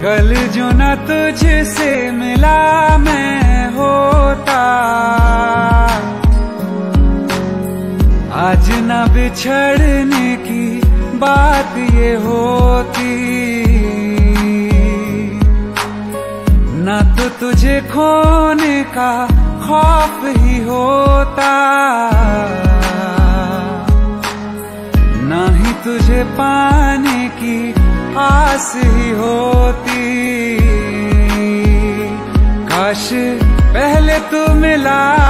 कल जो न तुझसे मिला मैं होता, आज न बिछड़ने की बात ये होती, न तो तुझे खोने का खौफ ही होता, न ही तुझे पाने की आस ही होती। काश पहले तू मिला